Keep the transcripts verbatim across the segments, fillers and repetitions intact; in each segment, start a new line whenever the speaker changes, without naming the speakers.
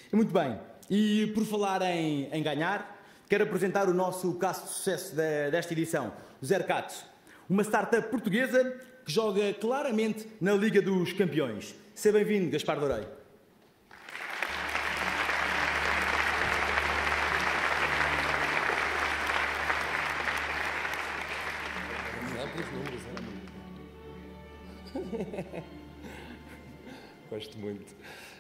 Muito bem, e por falar em, em ganhar, quero apresentar o nosso caso de sucesso de, desta edição, o Zercat, uma startup portuguesa que joga claramente na Liga dos Campeões. Seja bem-vindo, Gaspar Doureiro.
Gosto muito.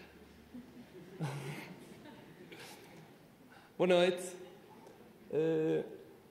Boa noite. Uh,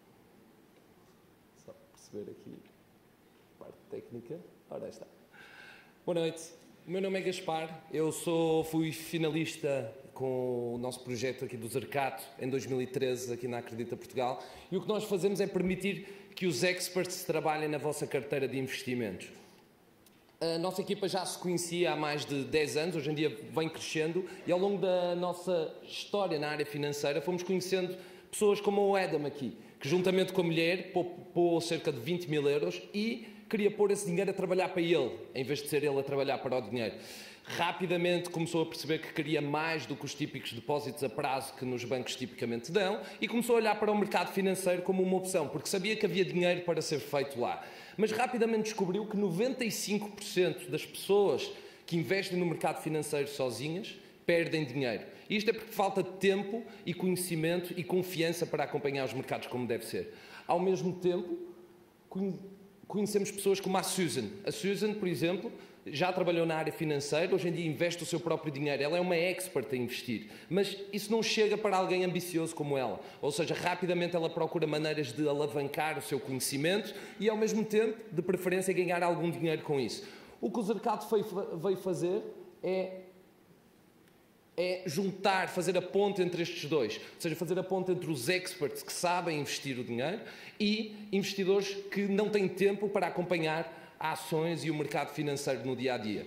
só perceber aqui a parte técnica. Ora, está. Boa noite. O meu nome é Gaspar. Eu sou, fui finalista com o nosso projeto aqui do Zercat em dois mil e treze, aqui na Acredita Portugal. E o que nós fazemos é permitir que os experts trabalhem na vossa carteira de investimentos. A nossa equipa já se conhecia há mais de dez anos, hoje em dia vem crescendo, e ao longo da nossa história na área financeira fomos conhecendo pessoas como o Adam aqui, que juntamente com a mulher poupou cerca de vinte mil euros e queria pôr esse dinheiro a trabalhar para ele, em vez de ser ele a trabalhar para o dinheiro. Rapidamente começou a perceber que queria mais do que os típicos depósitos a prazo que nos bancos tipicamente dão e começou a olhar para o mercado financeiro como uma opção, porque sabia que havia dinheiro para ser feito lá. Mas rapidamente descobriu que noventa e cinco por cento das pessoas que investem no mercado financeiro sozinhas perdem dinheiro. E isto é porque falta tempo e conhecimento e confiança para acompanhar os mercados como deve ser. Ao mesmo tempo, conhecemos pessoas como a Susan. A Susan, por exemplo, já trabalhou na área financeira, hoje em dia investe o seu próprio dinheiro. Ela é uma expert em investir, mas isso não chega para alguém ambicioso como ela. Ou seja, rapidamente ela procura maneiras de alavancar o seu conhecimento e, ao mesmo tempo, de preferência, ganhar algum dinheiro com isso. O que o Zercat veio fazer é, é juntar, fazer a ponte entre estes dois. Ou seja, fazer a ponte entre os experts que sabem investir o dinheiro e investidores que não têm tempo para acompanhar ações e o mercado financeiro no dia-a-dia.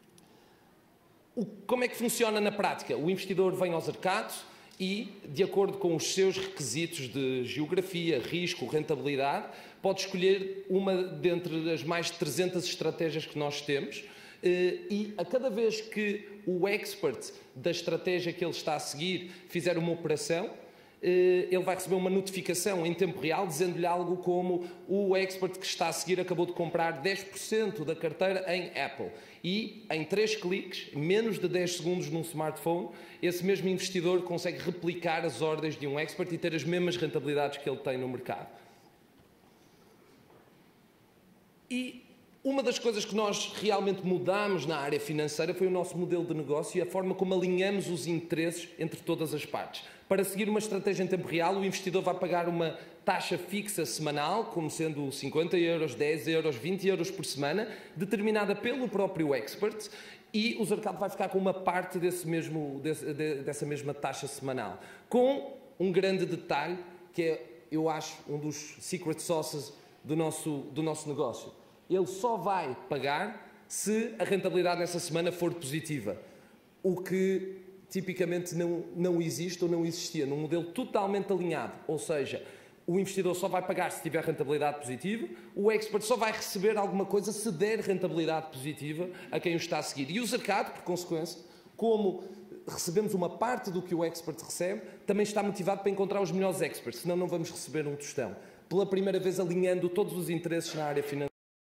O, como é que funciona na prática? O investidor vem ao Zercat e, de acordo com os seus requisitos de geografia, risco, rentabilidade, pode escolher uma dentre as mais de trezentas estratégias que nós temos e a cada vez que o expert da estratégia que ele está a seguir fizer uma operação, ele vai receber uma notificação em tempo real dizendo-lhe algo como: o expert que está a seguir acabou de comprar dez por cento da carteira em Apple. E em três cliques, menos de dez segundos num smartphone, esse mesmo investidor consegue replicar as ordens de um expert e ter as mesmas rentabilidades que ele tem no mercado. E uma das coisas que nós realmente mudamos na área financeira foi o nosso modelo de negócio e a forma como alinhamos os interesses entre todas as partes. Para seguir uma estratégia em tempo real, o investidor vai pagar uma taxa fixa semanal, como sendo cinquenta euros, dez euros, vinte euros por semana, determinada pelo próprio expert, e o Zercat vai ficar com uma parte desse mesmo, desse, dessa mesma taxa semanal. Com um grande detalhe, que é, eu acho, um dos secret sauces do nosso, do nosso negócio. Ele só vai pagar se a rentabilidade nessa semana for positiva, o que tipicamente não, não existe ou não existia num modelo totalmente alinhado, ou seja, o investidor só vai pagar se tiver rentabilidade positiva, o expert só vai receber alguma coisa se der rentabilidade positiva a quem o está a seguir. E o Zercat, por consequência, como recebemos uma parte do que o expert recebe, também está motivado para encontrar os melhores experts, senão não vamos receber um tostão. Pela primeira vez alinhando todos os interesses na área financeira.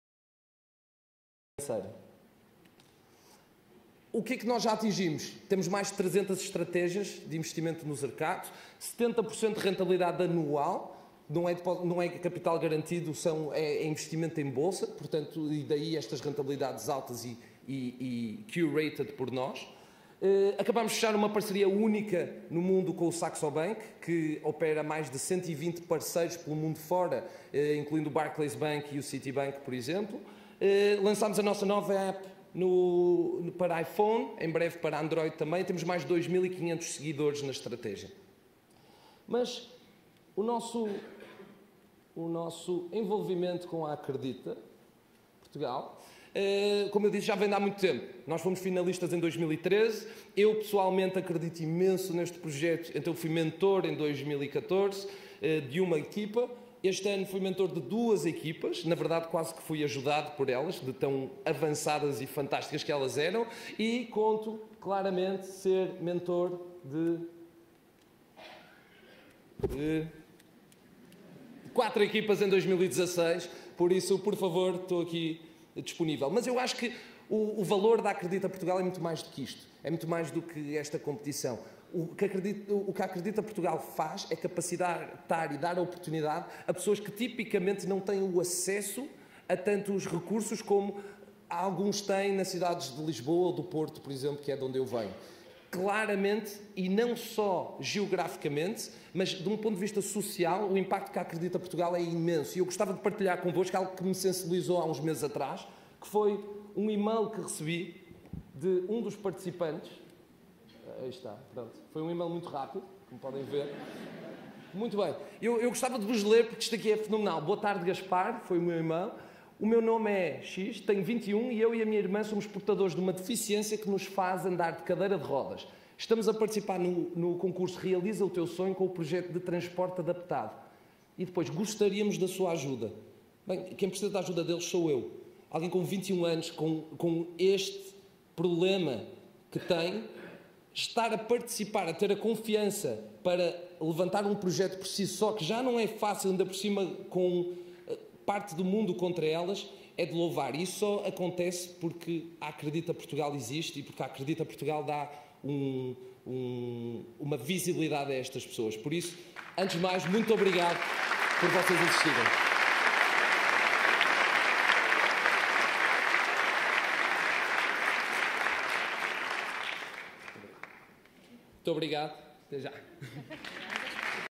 O que é que nós já atingimos? Temos mais de trezentas estratégias de investimento no Zercat, setenta por cento de rentabilidade anual, não é, não é capital garantido, são, é, é investimento em bolsa, portanto, e daí estas rentabilidades altas e, e, e curated por nós. Uh, acabamos de fechar uma parceria única no mundo com o Saxo Bank, que opera mais de cento e vinte parceiros pelo mundo fora, uh, incluindo o Barclays Bank e o Citibank, por exemplo. Uh, lançámos a nossa nova app No, no, para iPhone, em breve para Android também. Temos mais de dois mil e quinhentos seguidores na estratégia. Mas o nosso, o nosso envolvimento com a Acredita Portugal, eh, como eu disse, já vem de há muito tempo. Nós fomos finalistas em dois mil e treze. Eu, pessoalmente, acredito imenso neste projeto. Então, fui mentor em dois mil e catorze eh, de uma equipa. Este ano fui mentor de duas equipas, na verdade quase que fui ajudado por elas, de tão avançadas e fantásticas que elas eram, e conto claramente ser mentor de, de quatro equipas em dois mil e dezasseis, por isso, por favor, estou aqui disponível. Mas eu acho que o, o valor da Acredita Portugal é muito mais do que isto, é muito mais do que esta competição. O que, acredita, o que a Acredita Portugal faz é capacitar e dar a oportunidade a pessoas que tipicamente não têm o acesso a tantos recursos como alguns têm nas cidades de Lisboa ou do Porto, por exemplo, que é de onde eu venho. Claramente, e não só geograficamente, mas de um ponto de vista social, o impacto que a Acredita Portugal é imenso. E eu gostava de partilhar convosco algo que me sensibilizou há uns meses atrás, que foi um e-mail que recebi de um dos participantes. Aí está, pronto. Foi um e-mail muito rápido, como podem ver. Muito bem. Eu, eu gostava de vos ler, porque isto aqui é fenomenal. Boa tarde, Gaspar, foi o meu e-mail. O meu nome é X, tenho vinte e um e eu e a minha irmã somos portadores de uma deficiência que nos faz andar de cadeira de rodas. Estamos a participar no, no concurso Realiza o Teu Sonho com o projeto de transporte adaptado. E depois, gostaríamos da sua ajuda. Bem, quem precisa da ajuda deles sou eu. Alguém com vinte e um anos, com, com este problema que tem, estar a participar, a ter a confiança para levantar um projeto por si só, que já não é fácil, ainda por cima com parte do mundo contra elas, é de louvar. E isso só acontece porque a Acredita Portugal existe e porque a Acredita Portugal dá um, um, uma visibilidade a estas pessoas. Por isso, antes de mais, muito obrigado por vocês existirem. Muito obrigado. Até já.